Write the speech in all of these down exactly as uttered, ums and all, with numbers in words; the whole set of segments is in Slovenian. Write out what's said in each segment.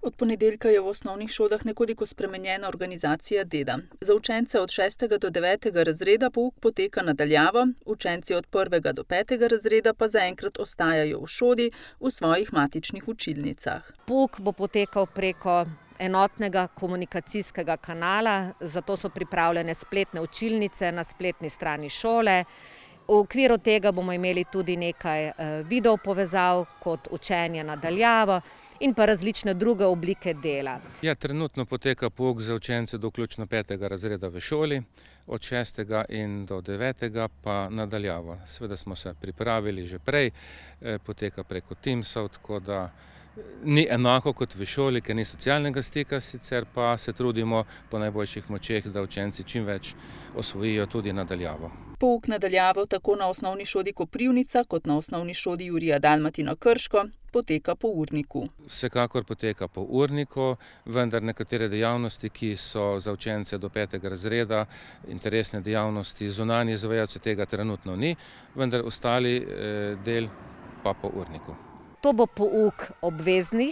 Od ponedeljka je v osnovnih šolah nekoliko spremenjena organizacija dela. Za učence od šestega do devetega razreda pouk poteka na daljavo, učenci od prvega do petega razreda pa zaenkrat ostajajo v šoli v svojih matičnih učilnicah. Pouk bo potekal preko enotnega komunikacijskega kanala, zato so pripravljene spletne učilnice na spletni strani šole. V okviru tega bomo imeli tudi nekaj video povezav kot učenje na daljavo in pa različne druge oblike dela. Ja, trenutno poteka pouk za učence do vključno petega razreda v šoli, od šestega in do devetega pa na daljavo. Seveda smo se pripravili že prej, poteka preko Teamsov, tako da ni enako kot v šoli, ker ni socialnega stika, sicer pa se trudimo po najboljših močeh, da učenci čim več osvojijo tudi na daljavo. Pouk na daljavo tako na osnovni šoli Koprivnica kot na osnovni šoli Jurija Dalmatina Krško poteka po urniku. Vsekakor poteka po urniku, vendar nekatere dejavnosti, ki so za učence do petega razreda, interesne dejavnosti, zunanji izvajalci tega trenutno ni, vendar ostali del pa po urniku. To bo pouk obveznih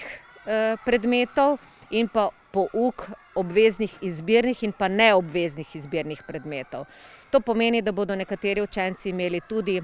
predmetov in pa pouk obveznih izbirnih in pa neobveznih izbirnih predmetov. To pomeni, da bodo nekateri učenci imeli tudi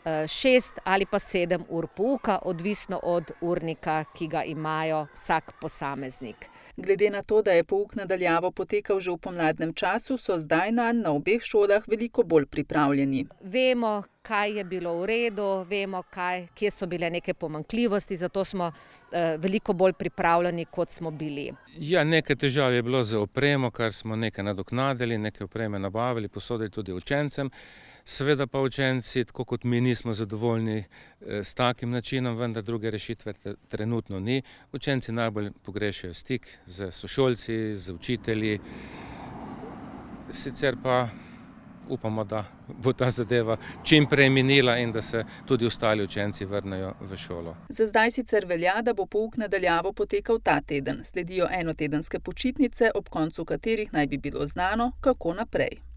šest ali pa sedem ur pouka, odvisno od urnika, ki ga imajo vsak posameznik. Glede na to, da je pouk na daljavo potekal že v pomladnem času, so zdaj nanj na obeh šolah veliko bolj pripravljeni. Vemo, kaj je bilo v redu, vemo, kaj, kje so bile neke pomanjkljivosti, zato smo eh, veliko bolj pripravljeni, kot smo bili. Ja, nekaj težav je bilo z opremo, kar smo nekaj nadoknadili, nekaj opreme nabavili, posodili tudi učencem. Seveda pa učenci, tako kot mi, nismo zadovoljni s takim načinom, vendar druge rešitve trenutno ni. Učenci najbolj pogrešajo stik z sošolci, z učitelji. Sicer pa upamo, da bo ta zadeva čim prej minila in da se tudi ostali učenci vrnejo v šolo. Za zdaj sicer velja, da bo pouk na daljavo potekal ta teden. Sledijo enotedenske počitnice, ob koncu katerih naj bi bilo znano, kako naprej.